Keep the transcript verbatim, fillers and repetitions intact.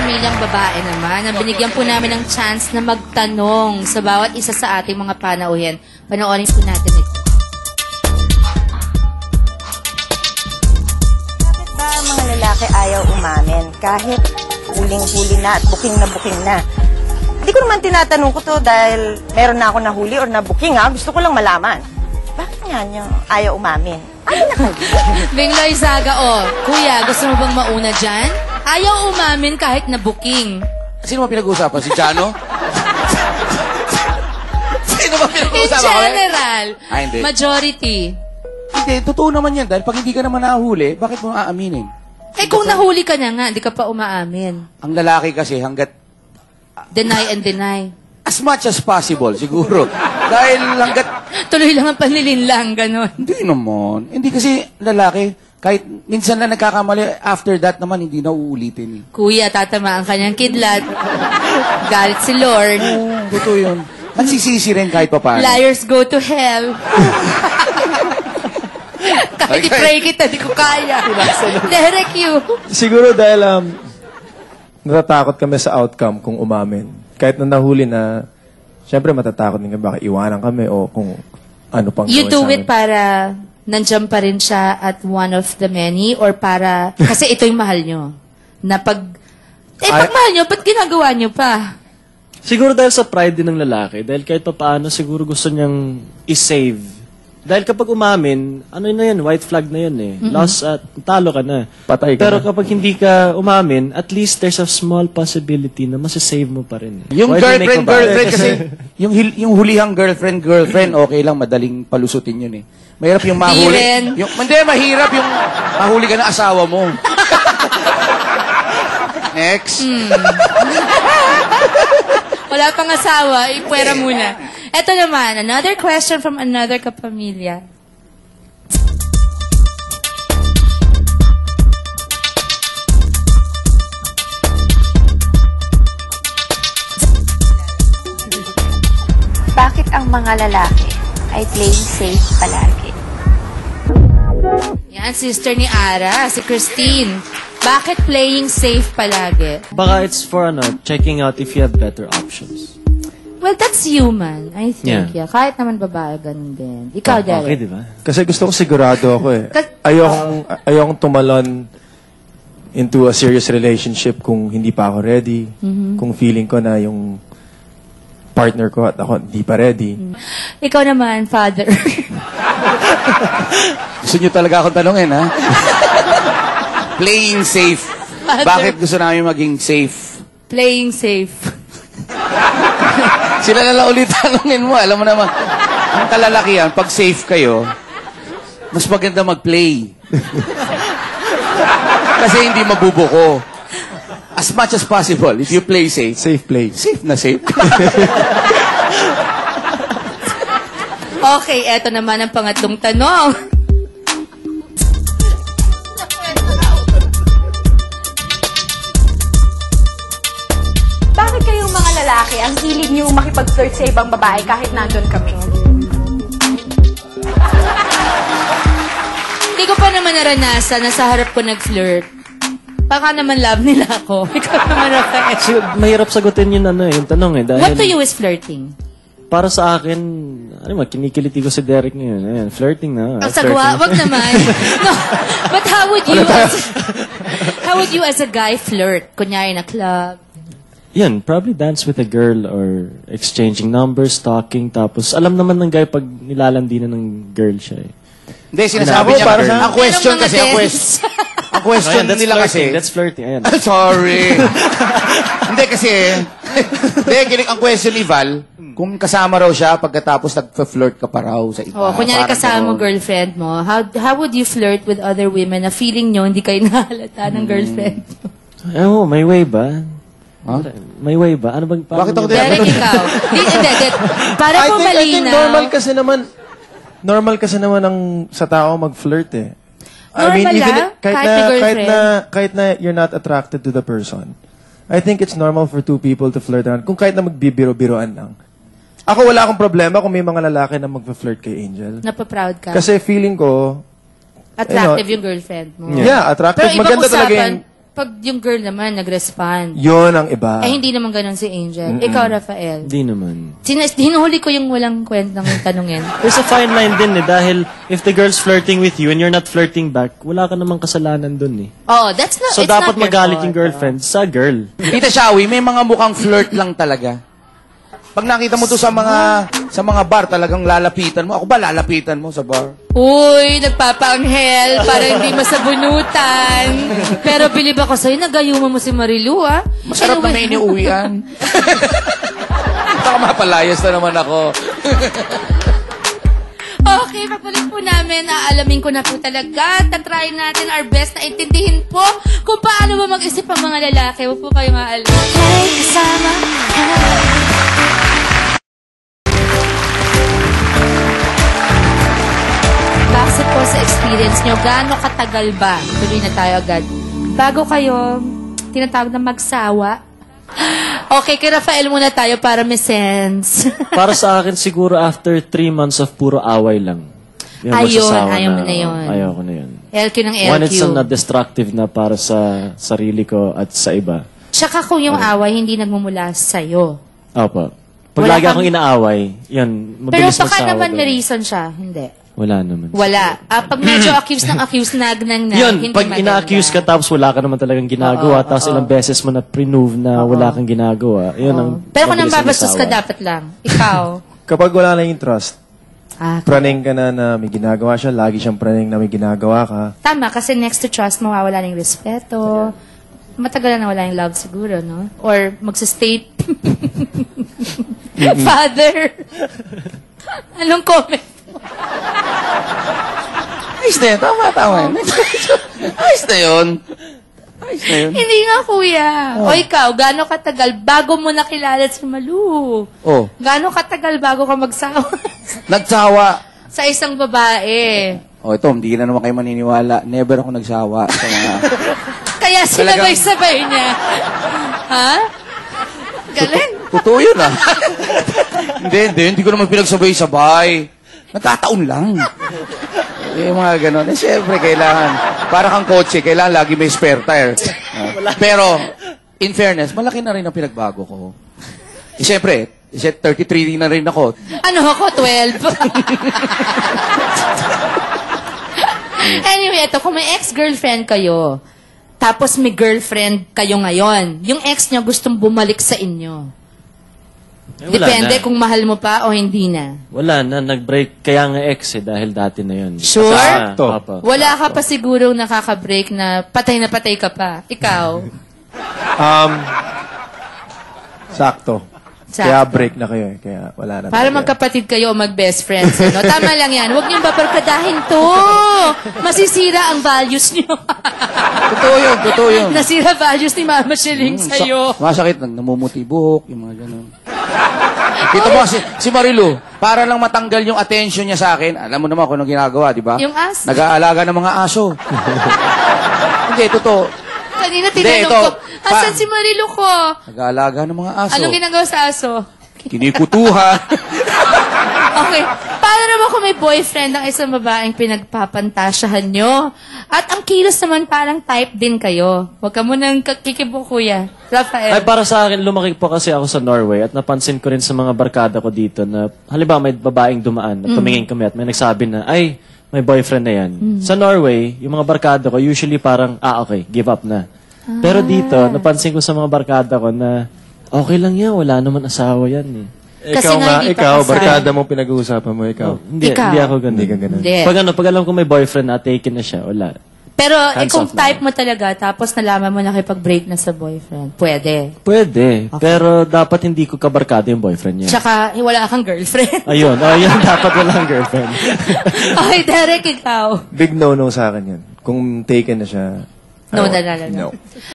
kapamilyang babae naman na binigyan po namin ng chance na magtanong sa bawat isa sa ating mga panauhin. Panoorin po natin ito. Bakit ba ang mga lalaki ayaw umamin kahit huling-huli na at booking na booking na? Hindi ko naman tinatanong ko to dahil meron na ako nahuli or na-booking ha. Gusto ko lang malaman. Bakit nga niyo ayaw umamin? Ano na kayo? Bingloy Saga, oh. Kuya, gusto mo bang mauna dyan? Ayaw umamin kahit na booking. Sino ba pinag-uusapan? Si Jano? Sino ba In pinag-uusapan? general, Ah, hindi. majority. Hindi, totoo naman yan. Dahil pag hindi ka naman nahuli, bakit mo aaminin? Eh kung nahuli ka na nga, hindi ka pa umaamin. Ang lalaki kasi hanggat Deny and deny. as much as possible, siguro. Dahil hanggat Tuloy lang ang panlilinlang, ganon. hindi naman. Hindi kasi lalaki, kahit minsan na nagkakamali, after that naman, hindi na uulitin. Eh. Kuya, tatama ang kanyang kidlat. Galit si Lord. Oo, totoo yun. Nagsisisi rin kahit pa paano. Liars go to hell. Kahit i-pray kita, di ko kaya. Derek, you. Siguro dahil um, natatakot kami sa outcome kung umamin. Kahit na nahuli na, syempre matatakot din kami baka iwanan kami o kung ano pang You gawin do sa it amin. para nandiyan pa rin siya at one of the many or para, kasi ito yung mahal nyo. Na pag, eh pag Ay- mahal nyo, ba't ginagawa nyo pa? Siguro dahil sa pride din ng lalaki. Dahil kahit pa paano, siguro gusto niyang i-save. Dahil kapag umamin, ano na yan, white flag na yan eh. Lost at talo ka na. Patay ka Pero na. kapag hindi ka umamin, at least there's a small possibility na masasave mo pa rin. Eh. Yung Why do you make girlfriend, a vow? girlfriend kasi, yung, hil- yung hulihang girlfriend, girlfriend, okay lang, madaling palusutin yun eh. Mahirap yung mahuli. rin. Yung, hindi, mahirap yung mahuli ka ng asawa mo. Next. Wala pang asawa, ipwera muna. Ito naman, another question from another kapamilya. Bakit ang mga lalaki ay playing safe palagi? Yan, sister ni Ara, si Christine. Bakit playing safe palagi? Baka it's for ano, checking out if you have better options. Well, that's human, I think. Yeah. Yeah. Kahit naman babae, ganun din. Ikaw, Derek. Okay, di ba? Kasi gusto ko sigurado ako eh. Kas- Ayokong, ayokong tumalon into a serious relationship kung hindi pa ako ready. Kung feeling ko na yung partner ko at ako hindi pa ready. Ikaw naman, father. Gusto nyo talaga akong tanongin, ha? Playing safe. Bakit gusto namin maging safe? Playing safe. Sila na lang ulit tanongin mo. Alam mo naman, ang kalalakihan, pag safe kayo, mas maganda mag-play. Kasi hindi mabubuko. As much as possible, if you play safe, Safe play. safe na safe. Okay, eto naman ang pangatlong tanong. Bakit kayong mga lalaki ang hilig niyo makipag-flirt sa ibang babae kahit nandun kami? Hindi ko pa naman naranasan na sa harap ko nag-flirt. Baka naman love nila ako. Ikaw naman, Rafael. So, mahirap sagutin yun, ano, yung tanong eh. Dahil What to you is flirting? para sa akin, ano ba, kinikiliti ko si Derek ngayon. Ayan, flirting na. Ang ah, sagwa, flirting. wag naman. No, but how would you, as, how would you as a guy flirt? Kunyari na club. Yan, probably dance with a girl or exchanging numbers, talking, tapos alam naman ng guy pag nilalandi na ng girl siya eh. Hindi, sinasabi Ako, niya, para girl. sa- Ang question Merong mga kasi, ang dance. question, ang question Ayan, that's nila kasi, flirting, that's flirting. Ayan. sorry. Hindi kasi, hindi, kinig ang question ni Val, kung kasama raw siya, pagkatapos nag-flirt ka pa raw sa iba. Oh, kunyari Parang kasama mo ganon. girlfriend mo, how how would you flirt with other women na feeling nyo hindi kayo nahalata ng girlfriend mo? Oh, may way ba? Huh? May way ba? Ano bang... Bakit ako Derek, ikaw. Di, hindi, di, para I po think, I think malinaw. normal kasi naman, normal kasi naman ang sa tao mag-flirt eh. Normal lang? kahit, Kahit na, may kahit girlfriend? na, kahit na you're not attracted to the person, I think it's normal for two people to flirt around. Kung kahit na magbibiro-biroan lang. Ako wala akong problema kung may mga lalaki na mag-flirt kay Angel. Napaproud ka. Kasi feeling ko, Attractive you know, yung girlfriend mo. yeah, attractive. Pero ibang Maganda talaga usapan, yung pag yung girl naman nag-respond. Yun ang iba. Eh, hindi naman ganun si Angel. Ikaw, Rafael. Hindi naman. Sinas- hinuli ko yung walang kwentang tanungin. There's a fine line din eh, dahil if the girl's flirting with you and you're not flirting back, wala ka namang kasalanan dun eh. Oh, that's not, So it's dapat not your magalit fault. yung girlfriend sa girl. Tita Shawi, may mga mukhang flirt lang talaga. Pag nakita mo to sa mga sa mga bar, talagang lalapitan mo. Ako ba lalapitan mo sa bar? Uy, nagpapaanghel para hindi masabunutan. Pero bilib ako sa'yo, nagayuma mo si Marilu, ah. Masarap na may iniuwian. Baka mapalayas na naman ako. Okay, pagbalik po namin, aalamin ko na po talaga. Tatry natin our best na intindihin po kung paano ba mag-isip ang mga lalaki. Huwag po kayo maalam. May kasama ka. Base po sa experience nyo, gaano katagal ba? Tuloy na tayo agad. Bago kayo, tinatawag na magsawa. Okay, kay Rafael muna tayo para may sense. Para sa akin, siguro after three months of puro away lang. Yun, Ayun, magsasawa ayaw mo na, na yun. Ayaw ko na yun. L Q ng L Q. One, it's not destructive na para sa sarili ko at sa iba. Tsaka kung yung away hindi nagmumula sa'yo. Opo. Pag Wala lagi kang- akong inaaway, yun, Pero mabilis baka magsawa naman doon. may reason siya. Hindi. Wala naman. Wala. Ah, pag medyo accused ng accused, nag nang nag, Yun, hindi pag maganda. ina-accuse ka tapos wala ka naman talagang ginagawa, Oo, tapos oo. ilang beses mo na prove na wala kang ginagawa, yun ang Pero kung mabilis ang nambabastos ka, asawa. dapat lang. Ikaw. Kapag wala na yung trust, Ah, praning ka na na may ginagawa siya, lagi siyang praning na may ginagawa ka. tama, kasi next to trust, mawawala na yung respeto. Matagal na wala yung love siguro, no? Or magsistay. Father! Anong comment? Ayos na yun. Tama, tama yun. Ayos na yun. Ayos na yun. Hindi nga, kuya. O ikaw, gaano katagal bago mo nakilala si Malu? Oh, Gaano katagal bago ka magsawa nagsawa. sa isang babae? Oh, ito, hindi na naman kayo maniniwala. Never ako nagsawa sa mga... Kaya sinabay-sabay niya. Ha? Galing. Totoo yun, ah. hindi, hindi. Hindi ko naman pinagsabay-sabay. Nagkataon lang. Eh, mga ganon. Eh, syempre, kailangan. Para kang kotse, kailangan lagi may spare tire. Ah, pero, in fairness, malaki na rin ang pinagbago ko. Eh, syempre, eh, thirty-three na rin ako. Ano ako? twelve? Anyway, ito, kung may ex-girlfriend kayo, tapos may girlfriend kayo ngayon, yung ex niyo gustong bumalik sa inyo. Eh, wala Depende na. kung mahal mo pa o hindi na. Wala na, nag-break. Kaya nga ex eh, dahil dati na yun. Sure? Ah, Sakto. opo. Wala ka pa sigurong nakaka-break na patay na patay ka pa. Ikaw? Um, sakto. Sakto. Kaya break na kayo eh. Kaya wala na. Para talaga. magkapatid kayo o mag-best friends. Ano? Tama lang yan. Huwag niyong babarkadahin to. Masisira ang values niyo. Totoo yun, totoo yun. Nasira values ni Mama Sheling Mm, sa'yo. sa- Masakit, nag- namumuti buhok, yung mga ganon. Kita mo, si, si Marilu, para lang matanggal yung attention niya sa akin, alam mo naman kung anong ginagawa, di ba? Yung aso. Nag-aalaga ng mga aso. Hindi, totoo. Kanina Hindi, tinanong ito, ko, asan pa- si Marilu ko? Nag-aalaga ng mga aso. Anong ginagawa sa aso? Kinikutuhan. Okay. Paano naman kung may boyfriend ang isang babaeng pinagpapantasyahan nyo? At ang kilos naman parang type din kayo. Huwag ka munang kikibo, kuya. Rafael. Ay, para sa akin, lumaki po kasi ako sa Norway at napansin ko rin sa mga barkada ko dito na, halimbawa may babaeng dumaan at tumingin kami at may nagsabi na, ay, may boyfriend na yan. Sa Norway, yung mga barkada ko, usually parang, ah, okay, give up na. Pero dito, napansin ko sa mga barkada ko na, okay lang yan, wala naman asawa yan eh. Kasi ikaw nga, nga, hindi pa ikaw, kasal. barkada mong pinag-uusapan mo, ikaw. Hindi, Ikaw. hindi ako ganun. Hindi ka ganun. Hindi. Pag ano, pag alam ko may boyfriend na, taken na siya, wala. Pero eh, Hands kung off na type mo talaga, tapos nalaman mo nakipag-break na sa boyfriend, pwede. Pwede, pero dapat hindi ko kabarkada yung boyfriend niya. Tsaka, eh, wala kang girlfriend. Ayun, ayun, dapat walang girlfriend. Okay, Derek, ikaw. Big no-no sa akin yun. Kung taken na siya, No, I na, won't. na, na, no. No.